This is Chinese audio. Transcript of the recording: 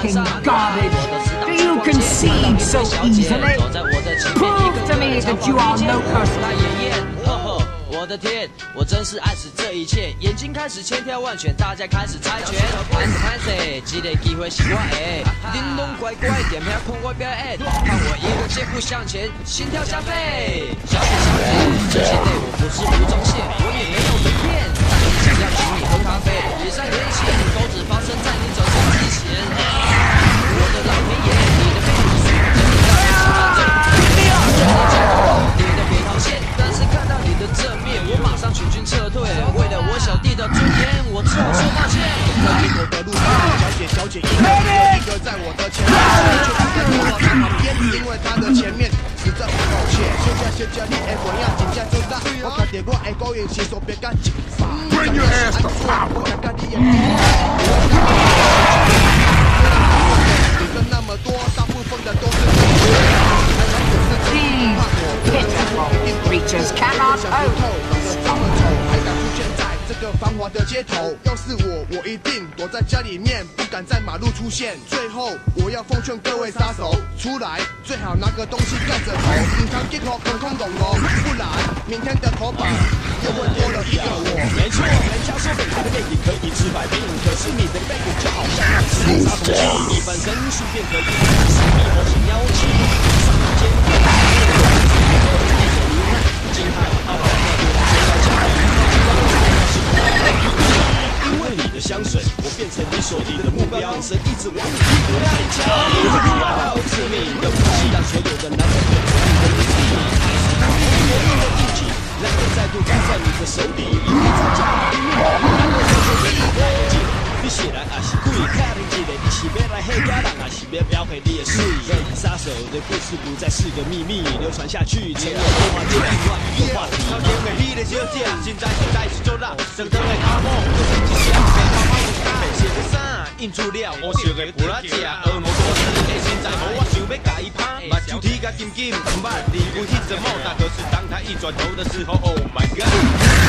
fucking garbage do you concede so easily? Prove to me that you are no person. 我的天，我真是爱死这一切，眼睛开始千挑万选，大家开始猜拳。拍谁？这个机会是我的，叮咚乖乖，点名控我表演，看我一个箭步向前，心跳加倍。小姐小姐，这些对我不是吴宗宪，我也没有被骗，但你想要请你喝咖啡，也在连线，都只发生在你走上之前。我的老天爷，你的背影是真的让人想你的别逃线，但是看到你的正面，我马上全军撤退。为了我小弟的尊严，我只好说抱歉。 在结果的路上，小姐一个在我的前面，却不在我的旁边，因为他的前面实在不抱歉。现在你的模样真正做大，我看到我的高音是说别干紧发。Bring your ass to power！ 女生那么多，大部分的都是。 Creatures cannot overcome. 还敢出现在这个繁华的街头？要是我一定躲在家里面，不敢在马路出现。最后，我要奉劝各位杀手，出来最好拿个东西盖着头，唔通结合空空洞洞，不然明天的头版又会多了一个我。 没错，人家说北京的背影可以治百病，可是你的背影就好像是杀虫剂，你本身顺便可以是猕猴型妖精，上肩惊骇傲慢因为你的香水，我变成你锁定的目标，眼神一直往你屁股那里敲。你的目标致命的武器，让所有的男人变成你的奴隶。魔力的印记，让我再度放在你的手里。你在家里面，让我在这里面。你显然也是故意看你一个，你是要来黑家人，还是要标黑你的水？杀手的故事不再是个秘密，流传下去，成为动画界另外一个话题。头前的迄个小姐，现在是做人，上当的阿某，就是一声白花花有打的写的衫，印出了我烧的布拉姐，恶魔多事的现在无我想要甲伊拍，目睭天甲金金，唔捌离开迄阵某，但可是当他一转头的时候 ，Oh my God！